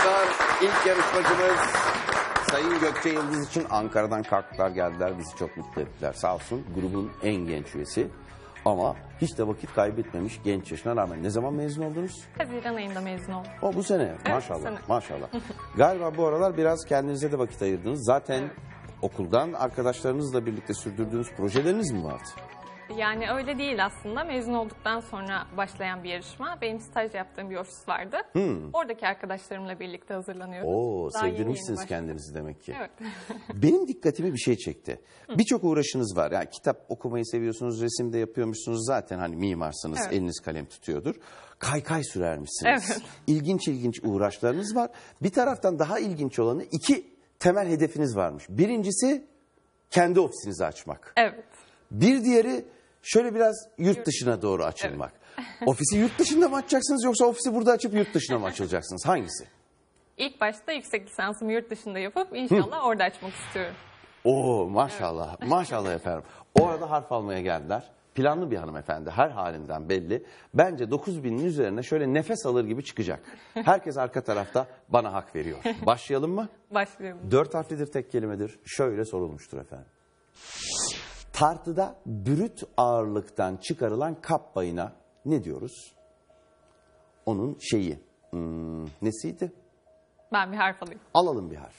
bayanlar, ilk yarışmacımız Sayın Gökçe Yıldız için Ankara'dan kalktılar geldiler. Bizi çok mutlu ettiler. Sağ olsun, grubun en genç üyesi. Ama hiç de vakit kaybetmemiş genç yaşına rağmen. Ne zaman mezun oldunuz? Haziran ayında mezun oldum. O bu sene. Evet, Maşallah. bu sene. Maşallah. Galiba bu aralar biraz kendinize de vakit ayırdınız. Zaten okuldan arkadaşlarınızla birlikte sürdürdüğünüz projeleriniz mi vardı? Yani öyle değil aslında. Mezun olduktan sonra başlayan bir yarışma. Benim staj yaptığım bir ofis vardı. Oradaki arkadaşlarımla birlikte hazırlanıyorduk. Oo, Daha yeni sevdirmişsiniz başladık. kendinizi demek ki. Evet. Benim dikkatimi bir şey çekti. Birçok uğraşınız var. Yani kitap okumayı seviyorsunuz, resim de yapıyormuşsunuz. Zaten hani mimarsınız, Evet. eliniz kalem tutuyordur. Kaykay sürermişsiniz. Evet. İlginç ilginç uğraşlarınız var. Bir taraftan daha ilginç olanı iki temel hedefiniz varmış. Birincisi kendi ofisinizi açmak. Evet. Bir diğeri şöyle biraz yurt dışına doğru açılmak. Ofisi yurt dışında mı açacaksınız yoksa ofisi burada açıp yurt dışına mı açılacaksınız? Hangisi? İlk başta yüksek lisansımı yurt dışında yapıp inşallah orada açmak istiyorum. Oo maşallah, maşallah efendim. O arada harf almaya geldiler. Planlı bir hanımefendi, her halinden belli. Bence 9.000'in üzerine şöyle nefes alır gibi çıkacak. Herkes arka tarafta bana hak veriyor. Başlayalım mı? Başlıyorum. 4 harflidir, tek kelimedir. Şöyle sorulmuştur efendim. Tartıda brüt ağırlıktan çıkarılan kap payına ne diyoruz? Onun şeyi, nesiydi? Ben bir harf alayım. Alalım bir harf.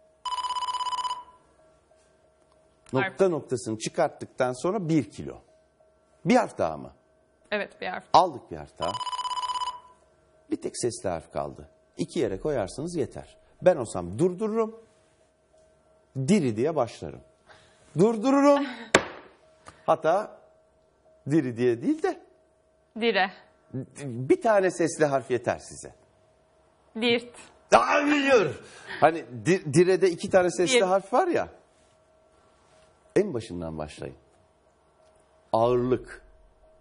Nokta noktasını çıkarttıktan sonra 1 kilo. Bir harf daha mı? Evet, bir harf. Aldık bir harf daha. Bir tek sesli harf kaldı. 2 yere koyarsınız yeter. Ben olsam durdururum. Diri diye başlarım. Durdururum. Hatta diri diye değil de Dire. bir tane sesli harf yeter size. Dirt. Hayır. Hani direde 2 tane sesli Dir. harf var ya. En başından başlayın. Ağırlık.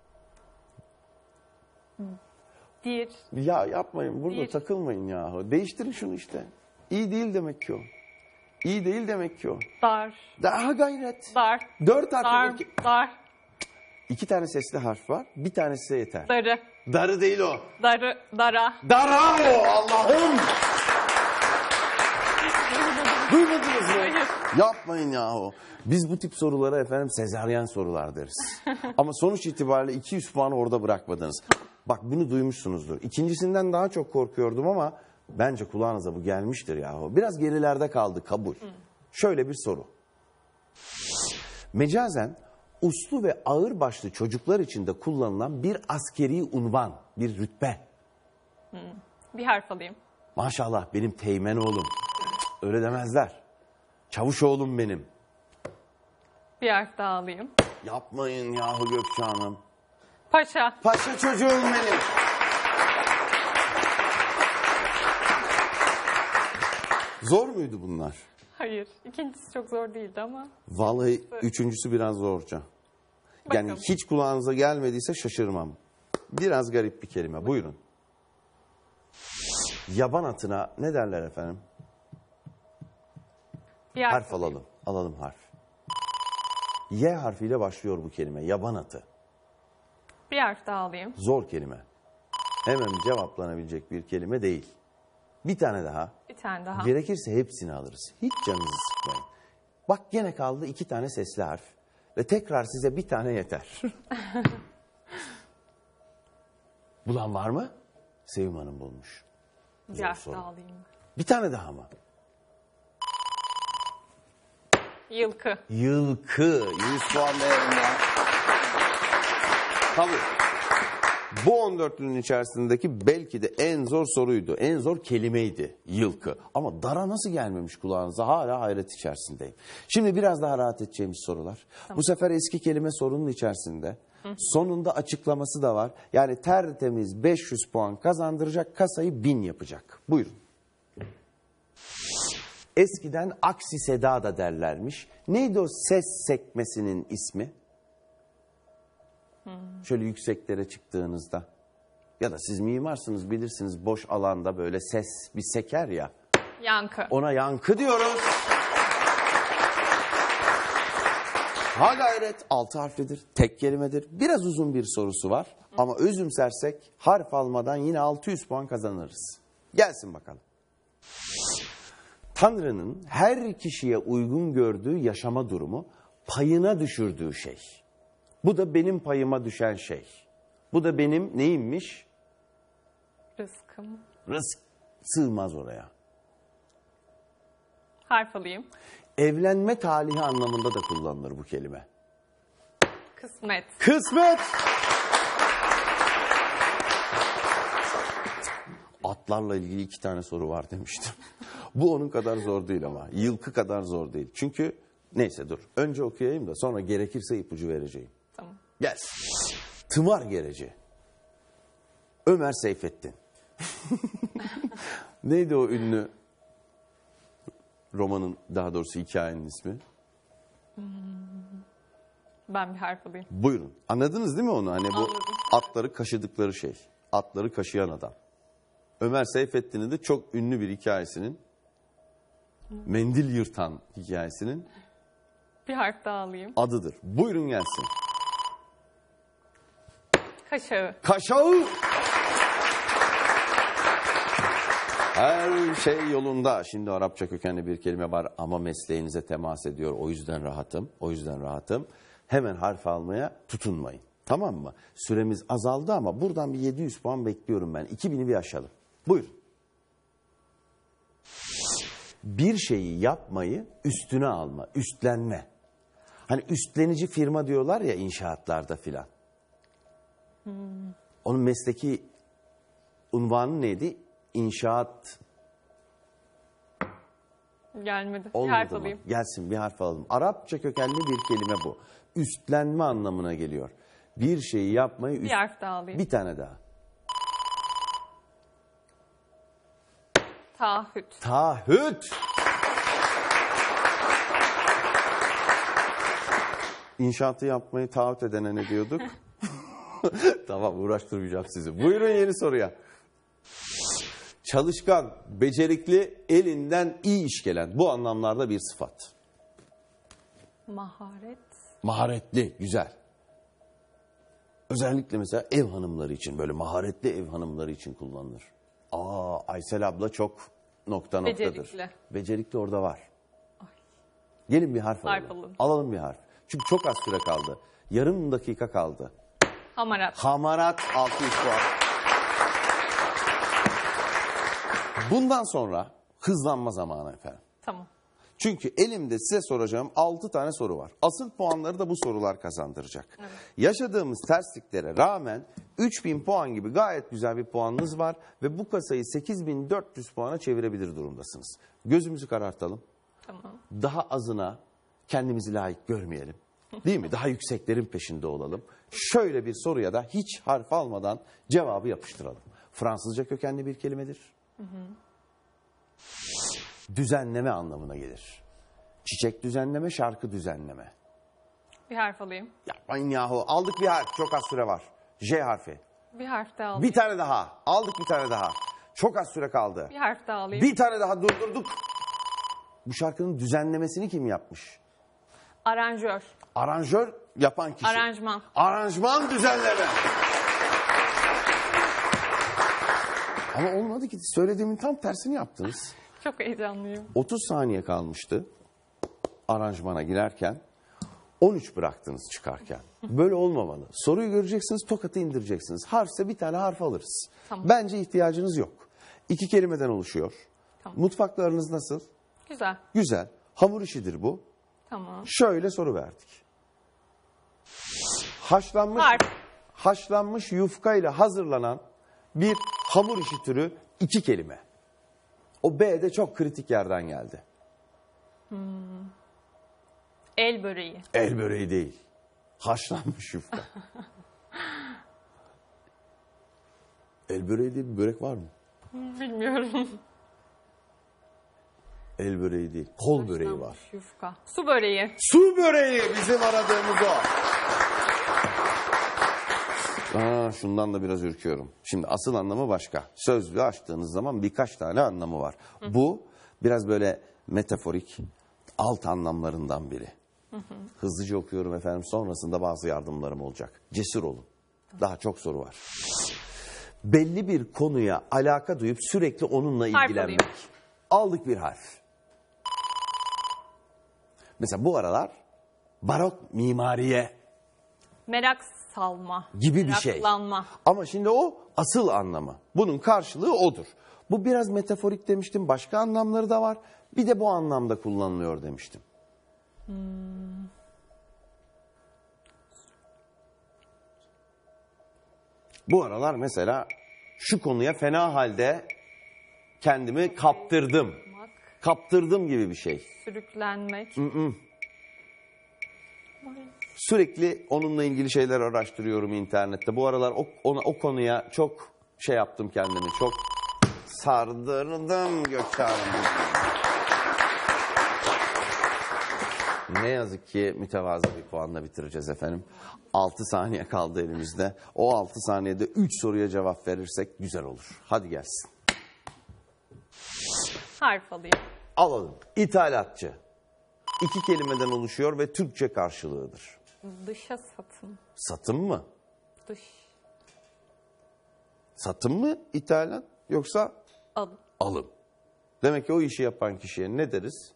Dir. Ya yapmayın, burada Dir. takılmayın yahu. Değiştirin şunu işte. İyi değil demek ki o. İyi değil demek ki o. Dar. Daha gayret. Dar. 4 Dar. harfli. Dar. 2 tane sesli harf var. Bir tanesi size yeter. Darı. Darı değil o. Darı. Dara. Dara o Allah'ım. Duymadınız mı? Hayır. Yapmayın yahu. Biz bu tip sorulara efendim sezaryen sorular deriz. Ama sonuç itibariyle 200 puanı orada bırakmadınız. Bak bunu duymuşsunuzdur. İkincisinden daha çok korkuyordum ama bence kulağınıza bu gelmiştir yahu. Biraz gerilerde kaldı, kabul. Şöyle bir soru. Mecazen uslu ve ağırbaşlı çocuklar için de kullanılan bir askeri unvan, bir rütbe. Bir harf alayım. Maşallah benim teğmen oğlum. Öyle demezler. Çavuş oğlum benim. Bir harf daha alayım. Yapmayın yahu Gökçe Hanım. Paşa. Paşa çocuğum benim. Zor muydu bunlar? Hayır. İkincisi çok zor değildi ama. Vallahi üçüncüsü biraz zorca. Yani Bakalım. hiç kulağınıza gelmediyse şaşırmam. Biraz garip bir kelime. Buyurun. Yaban atına ne derler efendim? Bir harf, Harf alalım. Alalım harf. Y harfiyle başlıyor bu kelime. Yaban atı. Bir harf daha alayım. Zor kelime. Hemen cevaplanabilecek bir kelime değil. Bir tane daha. Bir tane daha. Gerekirse hepsini alırız. Hiç canınızı sıkmayın. Bak gene kaldı 2 tane sesli harf. Ve tekrar size bir tane yeter. Bulan var mı? Sevim Hanım bulmuş. Bir Zor harf soru. daha alayım. Bir tane daha mı? Yılkı. Yılkı. 100 puan değerinde. Tabii. Bu 14'lünün içerisindeki belki de en zor soruydu. En zor kelimeydi yılkı. Ama dara nasıl gelmemiş kulağınıza, hala hayret içerisindeyim. Şimdi biraz daha rahat edeceğimiz sorular. Tamam. Bu sefer eski kelime sorunun içerisinde. Sonunda açıklaması da var. Yani tertemiz 500 puan kazandıracak, kasayı 1000 yapacak. Buyurun. Eskiden aksi seda da derlermiş. Neydi o ses sekmesinin ismi? Şöyle yükseklere çıktığınızda. Ya da siz mimarsınız, bilirsiniz, boş alanda böyle ses bir seker ya. Yankı. Ona yankı diyoruz. Ha gayret 6 harflidir, tek kelimedir. Biraz uzun bir sorusu var ama özümsersek harf almadan yine 600 puan kazanırız. Gelsin bakalım. Tanrı'nın her kişiye uygun gördüğü yaşama durumu, payına düşürdüğü şey. Bu da benim payıma düşen şey. Bu da benim neyimmiş? Rızkım. Rızk sığmaz oraya. Harf alayım. Evlenme talihi anlamında da kullanılır bu kelime. Kısmet. Kısmet! Atlarla ilgili 2 tane soru var demiştim. Bu onun kadar zor değil ama. Yılkı kadar zor değil. Çünkü neyse dur. Önce okuyayım da sonra gerekirse ipucu vereceğim. Tamam. Gelsin. Tımar gereci. Ömer Seyfettin. Neydi o ünlü romanın, daha doğrusu hikayenin ismi? Ben bir harf alayım. Buyurun. Anladınız değil mi onu? Hani bu Anladım. atları kaşıdıkları şey. Atları kaşıyan adam. Ömer Seyfettin'in de çok ünlü bir hikayesinin, mendil yırtan hikayesinin Bir harf daha alayım. adıdır. Buyurun gelsin. Kaşağı. Kaşağı. Her şey yolunda. Şimdi Arapça kökenli bir kelime var ama mesleğinize temas ediyor. O yüzden rahatım. O yüzden rahatım. Hemen harf almaya tutunmayın. Tamam mı? Süremiz azaldı ama buradan bir 700 puan bekliyorum ben. 2000'i bir aşalım. Buyurun. Bir şeyi yapmayı üstüne alma, üstlenme. Hani üstlenici firma diyorlar ya inşaatlarda filan. Onun mesleki unvanı neydi? İnşaat. Gelmedi. Bir Olmadı harf mı? alayım. Gelsin bir harf alalım. Arapça kökenli bir kelime bu. Üstlenme anlamına geliyor. Bir şeyi yapmayı Bir harf daha alayım. Bir tane daha. Taahhüt. Taahhüt. İnşaatı yapmayı taahhüt edene ne diyorduk? Tamam, uğraştırmayacağım sizi. Buyurun yeni soruya. Çalışkan, becerikli, elinden iyi iş gelen. Bu anlamlarda bir sıfat. Maharet. Maharetli, güzel. Özellikle mesela ev hanımları için, böyle maharetli ev hanımları için kullanılır. Aysel abla çok noktadır. Becerikli. Becerikli orada var. Gelin bir harf alalım. Harf alalım. Alalım bir harf. Çünkü çok az süre kaldı. Yarım dakika kaldı. Hamarat. Hamarat 600 puan. Bundan sonra hızlanma zamanı efendim. Tamam. Çünkü elimde size soracağım 6 tane soru var. Asıl puanları da bu sorular kazandıracak. Evet. Yaşadığımız tersliklere rağmen 3000 puan gibi gayet güzel bir puanınız var. Ve bu kasayı 8400 puana çevirebilir durumdasınız. Gözümüzü karartalım. Tamam. Daha azına kendimizi layık görmeyelim. Değil mi? Daha yükseklerin peşinde olalım. Şöyle bir soruya da hiç harf almadan cevabı yapıştıralım. Fransızca kökenli bir kelimedir. Düzenleme anlamına gelir. Çiçek düzenleme, şarkı düzenleme. Bir harf alayım. Yapmayın yahu. Aldık bir harf. Çok az süre var. J harfi. Bir harf daha alayım. Bir tane daha. Aldık bir tane daha. Çok az süre kaldı. Bir harf daha alayım. Bir tane daha durdurduk. Bu şarkının düzenlemesini kim yapmış? Aranjör. Aranjör yapan kişi. Aranjman. Aranjman düzenleme. Ama olmadı ki. Söylediğimin tam tersini yaptınız. Çok heyecanlıyım. 30 saniye kalmıştı aranjmana girerken. 13 bıraktınız çıkarken. Böyle olmamalı. Soruyu göreceksiniz, tokatı indireceksiniz. Harfse bir tane harf alırız. Tamam. Bence ihtiyacınız yok. 2 kelimeden oluşuyor. Tamam. Mutfaklarınız nasıl? Güzel. Güzel. Hamur işidir bu. Tamam. Şöyle soru verdik. Haşlanmış yufka ile hazırlanan bir hamur işi türü 2 kelime. O B de çok kritik yerden geldi. El böreği. El böreği değil. Haşlanmış yufka. El böreği diye bir börek var mı? Bilmiyorum. El böreği değil. Kol böreği var. Yufka. Su böreği. Su böreği bizim aradığımız o. Şundan da biraz ürküyorum. Şimdi asıl anlamı başka. Sözlüğü açtığınız zaman birkaç tane anlamı var. Bu biraz böyle metaforik alt anlamlarından biri. Hızlıca okuyorum efendim. Sonrasında bazı yardımlarım olacak. Cesur olun. Daha çok soru var. Belli bir konuya alaka duyup sürekli onunla Harf ilgilenmek. alayım. aldık bir harf. Mesela bu aralar barok mimariye Merak salma. gibi bir şey. Meraklanma. Ama şimdi o asıl anlamı. Bunun karşılığı odur. Bu biraz metaforik demiştim. Başka anlamları da var. Bir de bu anlamda kullanılıyor demiştim. Bu aralar mesela şu konuya fena halde kendimi kaptırdım. Kaptırdım gibi bir şey. Sürüklenmek. Sürekli onunla ilgili şeyler araştırıyorum internette. Bu aralar o konuya çok şey yaptım kendimi. Çok sardırdım Gökçe Hanım. Ne yazık ki mütevazı bir puanla bitireceğiz efendim. 6 saniye kaldı elimizde. O 6 saniyede 3 soruya cevap verirsek güzel olur. Hadi gelsin. Harf alayım. Alalım. İthalatçı. 2 kelimeden oluşuyor ve Türkçe karşılığıdır. Dışa satım. Satım mı? Dış. Satım mı ithalat yoksa Alım. alım? Demek ki o işi yapan kişiye ne deriz?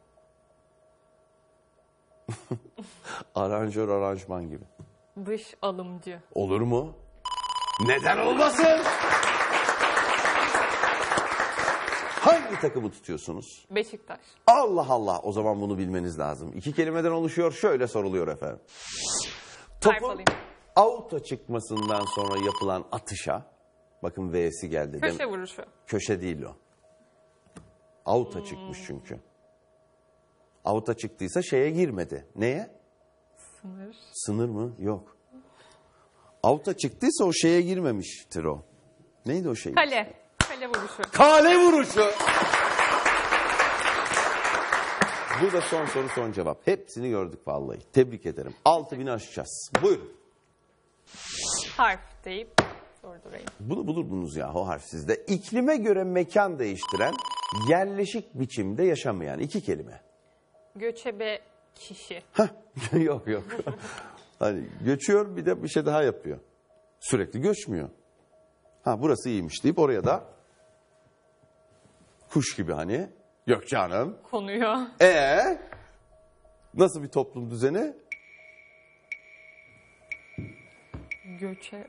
Aranjör, aranjman gibi. Dış alımcı. Olur mu? Neden olmasın? Hangi takımı tutuyorsunuz? Beşiktaş. Allah Allah, o zaman bunu bilmeniz lazım. 2 kelimeden oluşuyor, şöyle soruluyor efendim. Topun alayım. avuta çıkmasından sonra yapılan atışa, bakın V'si geldi. değil mi? Köşe vuruşu. Köşe değil o. Avuta çıkmış çünkü. Avuta çıktıysa şeye girmedi. Neye? Sınır. Sınır mı? Yok. Avuta çıktıysa o şeye girmemiştir o. Neydi o şey? Kale. Kale vuruşu. Kale vuruşu. Bu da son soru, son cevap. Hepsini gördük vallahi. Tebrik ederim. 6000'i aşacağız. Buyurun. Harf deyip sordurayım. Bunu bulurdunuz ya, o harf sizde. İklime göre mekan değiştiren, yerleşik biçimde yaşamayan 2 kelime. Göçebe kişi. Yok. Hani göçüyor, bir de bir şey daha yapıyor. Sürekli göçmüyor. Burası iyiymiş deyip oraya da kuş gibi hani Gökçe Hanım. Konuyor. Nasıl bir toplum düzeni? Göçe.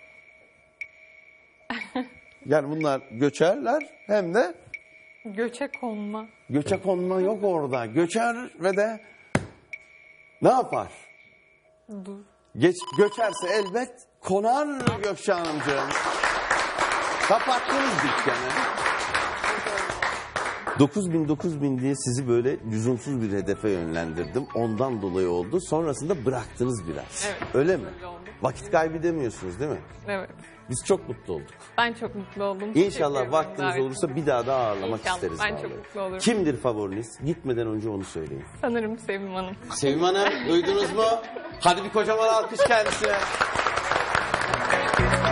Yani bunlar göçerler hem de Göçe konma. göçe konma yok orada. Göçer ve de ne yapar? Dur. Göçerse elbet konar Gökçe Hanımcığım. Kapattınız dükkanı. 9000 diye sizi böyle lüzumsuz bir hedefe yönlendirdim. Ondan dolayı oldu. Sonrasında bıraktınız biraz. Evet, Öyle mi? öyle oldu. Vakit kaybedemiyorsunuz değil mi? Evet. Biz çok mutlu olduk. Ben çok mutlu oldum. İnşallah Teşekkür vaktiniz ederim. olursa bir daha ağırlamak İnşallah, isteriz. ben vallahi. çok mutlu olurum. Kimdir favoriniz? Gitmeden önce onu söyleyin. Sanırım Sevim Hanım. Sevim Hanım, duydunuz mu? Hadi bir kocaman alkış kendisine.